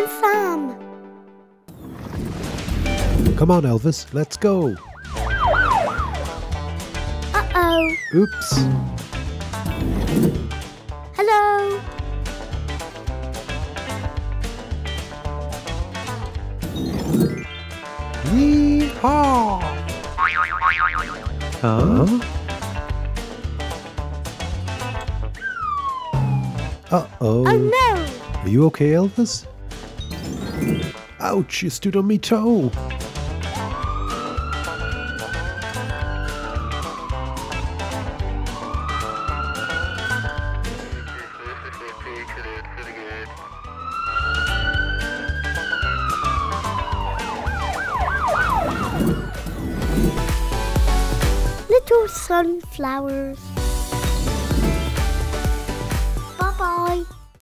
Uncle Sam. Come on, Elvis, let's go. Uh-oh. Oops. Hello. Yee-haw! Huh? Uh-oh. Oh no. Are you okay, Elvis? Ouch, you stood on me toe. Little sunflowers.